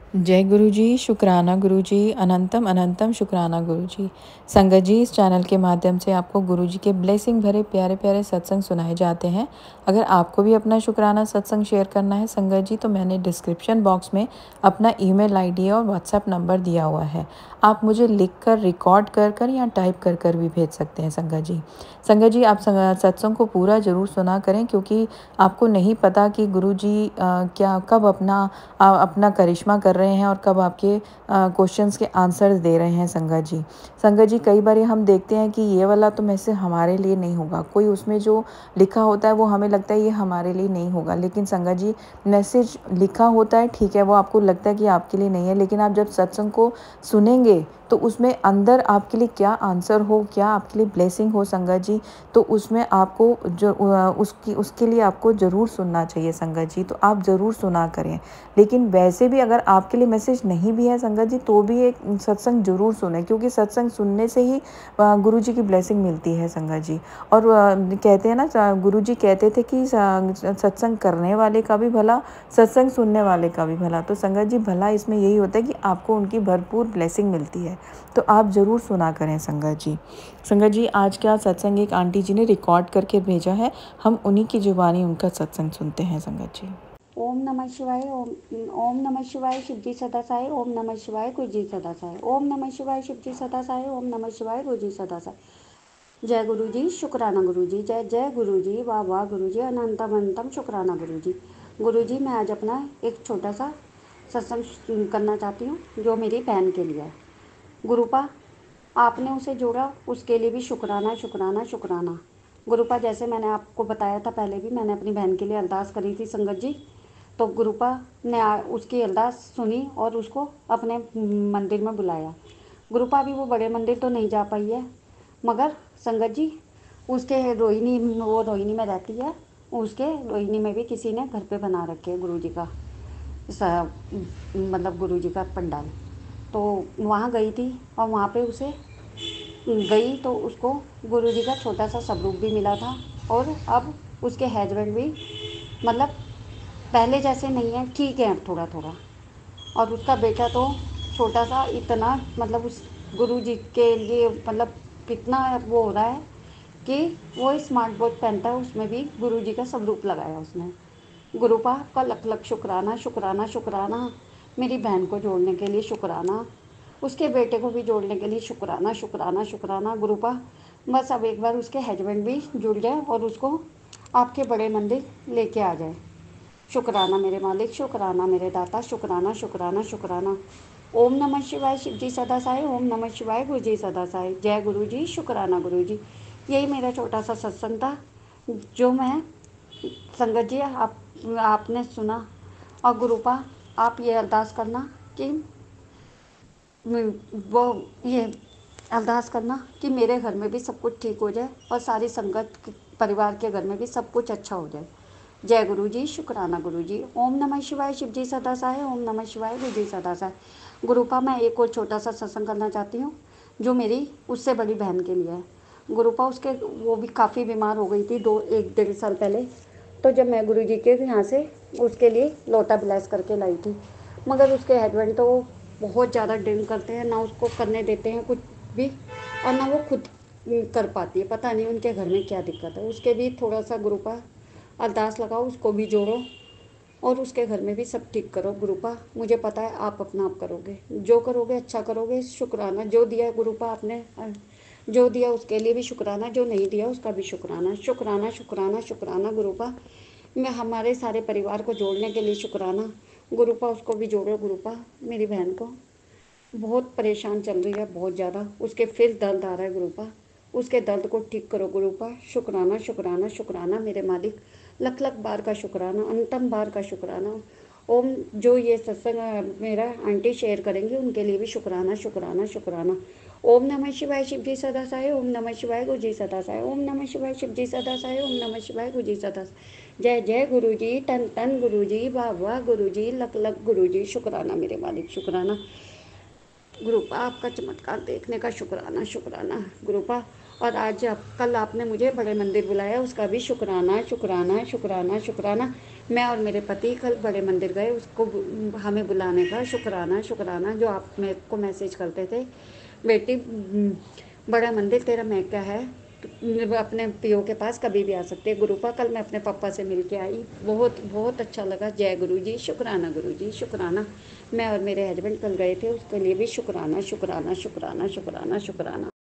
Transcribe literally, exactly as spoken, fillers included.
जय गुरु जी, शुक्राना गुरु जी, अनंतम अनंतम शुक्राना गुरु जी। संगत जी, इस चैनल के माध्यम से आपको गुरु जी के ब्लेसिंग भरे प्यारे प्यारे सत्संग सुनाए जाते हैं। अगर आपको भी अपना शुक्राना सत्संग शेयर करना है संगत जी, तो मैंने डिस्क्रिप्शन बॉक्स में अपना ईमेल आईडी और व्हाट्सएप नंबर दिया हुआ है। आप मुझे लिख कर, रिकॉर्ड कर कर या टाइप कर कर भी भेज सकते हैं संगत जी। संगत जी, आप सत्संग को पूरा ज़रूर सुना करें, क्योंकि आपको नहीं पता कि गुरु जी क्या कब अपना आ, अपना करिश्मा कर रहे हैं और कब आपके क्वेश्चंस के आंसर्स दे रहे हैं संगत जी। संगत जी, कई बार हम देखते हैं कि ये वाला तो मैसेज हमारे लिए नहीं होगा, कोई उसमें जो लिखा होता है वो हमें लगता है ये हमारे लिए नहीं होगा, लेकिन संगत जी, मैसेज लिखा होता है, ठीक है, वो आपको लगता है कि आपके लिए नहीं है, लेकिन आप जब सत्संग को सुनेंगे तो उसमें अंदर आपके लिए क्या आंसर हो, क्या आपके लिए ब्लेसिंग हो संगत जी, तो उसमें आपको जो उसकी उसके लिए आपको ज़रूर सुनना चाहिए संगत जी। तो आप ज़रूर सुना करें। लेकिन वैसे भी अगर आपके लिए मैसेज नहीं भी है संगत जी, तो भी एक सत्संग जरूर सुने, क्योंकि सत्संग सुनने से ही गुरु जी की ब्लेसिंग मिलती है संगत जी। और कहते हैं ना, गुरु जी कहते थे कि सत्संग करने वाले का भी भला, सत्संग सुनने वाले का भी भला। तो संगत जी, भला इसमें यही होता है कि आपको उनकी भरपूर ब्लेसिंग मिलती है, तो आप ज़रूर सुना करें संगत जी। संगत जी, आज का सत्संग एक आंटी जी ने रिकॉर्ड करके भेजा है, हम उन्हीं की जुबानी उनका सत्संग सुनते हैं संगत जी। ओम नमः शिवाय। ओम ओम नमः शिवाय शिव जी सदा साई। ओम नमः शिवाय गुरु जी सदा साई। ओम नमः शिवाय शिव जी सदा साई। ओम नमः शिवाय गुरु जी सदा साई। जय गुरु जी, शुक्राना गुरु जी। जय जय गुरु जी, वाह वाह गुरु जी, अनंतम अनंतम शुक्राना गुरु जी। गुरु जी, मैं आज अपना एक छोटा सा सत्संग करना चाहती हूँ, जो मेरी बहन के लिए है। गुरुपा, आपने उसे जोड़ा, उसके लिए भी शुक्राना शुक्राना शुक्राना। गुरुपा, जैसे मैंने आपको बताया था पहले भी, मैंने अपनी बहन के लिए अरदास करी थी संगत जी। तो गुरुपा ने उसकी अरदास सुनी और उसको अपने मंदिर में बुलाया। गुरुपा भी वो बड़े मंदिर तो नहीं जा पाई है, मगर संगत जी, उसके रोहिणी, वो रोहिणी में रहती है, उसके रोहिणी में भी किसी ने घर पे बना रखे है गुरु जी का, मतलब गुरु जी का पंडाल। तो वहाँ गई थी और वहाँ पे उसे गई तो उसको गुरु जी का छोटा सा स्वरूप भी मिला था। और अब उसके हस्बैंड भी मतलब पहले जैसे नहीं है, ठीक है थोड़ा थोड़ा। और उसका बेटा तो छोटा सा, इतना मतलब उस गुरु जी के लिए मतलब कितना वो हो रहा है कि वो स्मार्ट वॉच पहनता है, उसमें भी गुरु जी का स्वरूप लगाया उसने। गुरुपा का लख लख शुक्राना शुक्राना शुक्राना। मेरी बहन को जोड़ने के लिए शुक्राना, उसके बेटे को भी जोड़ने के लिए शुक्राना शुक्राना शुक्राना। गुरुपा, बस अब एक बार उसके हस्बैंड भी जुड़ जाए और उसको आपके बड़े मंदिर लेके आ जाए। शुक्राना मेरे मालिक, शुक्राना मेरे दाता, शुक्राना शुक्राना शुक्राना। ओम नमः शिवाय शिव जी सदा साई। ओम नमः शिवाय गुरु जी सदा साई। जय गुरु जी, शुक्राना गुरु जी। यही मेरा छोटा सा सत्संग था, जो मैं संगत जी आप आपने सुना। और गुरुपा, आप ये अरदास करना कि वो ये अरदास करना कि मेरे घर में भी सब कुछ ठीक हो जाए और सारी संगत परिवार के घर में भी सब कुछ अच्छा हो जाए। जय गुरु जी, शुक्राना गुरु जी। ओम नमः शिवाय शिव जी सदा साई। ओम नमः शिवाय गुरु जी सदा साई। गुरुपा, मैं एक और छोटा सा सत्संग करना चाहती हूँ, जो मेरी उससे बड़ी बहन के लिए है। गुरुपा, उसके वो भी काफ़ी बीमार हो गई थी दो एक डेढ़ साल पहले। तो जब मैं गुरु जी के यहाँ से उसके लिए लोटा ब्लेस करके लाई थी, मगर उसके हस्बैंड तो बहुत ज़्यादा ड्रिंक करते हैं, ना उसको करने देते हैं कुछ भी, और ना वो खुद कर पाती है। पता नहीं उनके घर में क्या दिक्कत है। उसके भी थोड़ा सा गुरुपा अरदास लगाओ, उसको भी जोड़ो और उसके घर में भी सब ठीक करो। गुरुपा, मुझे पता है आप अपना आप करोगे, जो करोगे अच्छा करोगे। शुक्राना, जो दिया गुरुपा आपने, जो दिया उसके लिए भी शुक्राना, जो नहीं दिया उसका भी शुक्राना। शुक्राना शुक्राना शुक्राना गुरुपा। मैं हमारे सारे परिवार को जोड़ने के लिए शुक्राना। गुरुपा, उसको भी जोड़ो गुरुपा, मेरी बहन को बहुत परेशान चल रही है, बहुत ज़्यादा उसके फिर दर्द आ रहा है गुरुपा, उसके दर्द को ठीक करो गुरुपा। शुक्राना शुक्राना शुक्राना मेरे मालिक, लख लख बार का शुक्राना, अंतम बार का शुक्राना। ओम, जो ये सत्संग मेरा आंटी शेयर करेंगे उनके लिए भी शुक्राना शुक्राना शुक्राना। ओम नमः शिवाय शिव जी सदा साई। ओम नमः शिवाय गुरु जी सदा साई। ओम नमः शिवाय शिव जी सदा साई। ओम नमः शिवाय गुरु जी सदा साई। जय जय गुरु जी, टन टन गुरु जी, वाह वाह गुरु जी, लख लख गुरु जी। शुक्राना मेरे मालिक, शुक्राना। गुरुपा, आपका चमत्कार देखने का शुक्राना शुक्राना। गुरुपा, और आज आप कल आपने मुझे बड़े मंदिर बुलाया, उसका भी शुक्राना शुक्राना शुक्राना शुक्राना। मैं और मेरे पति कल बड़े मंदिर गए, उसको हमें बुलाने का शुक्राना शुक्राना। जो आप मेरे को मैसेज करते थे, बेटी बड़ा मंदिर तेरा महका है, तो अपने पियो के पास कभी भी आ सकते हैं। गुरुपा कल मैं अपने पापा से मिल के आई, बहुत बहुत अच्छा लगा। जय गुरु जी, शुक्राना गुरु जी, शुक्राना। मैं और मेरे हस्बैंड कल गए थे, उसके लिए भी शुक्राना शुक्राना शुक्राना शुक्राना शुक्राना।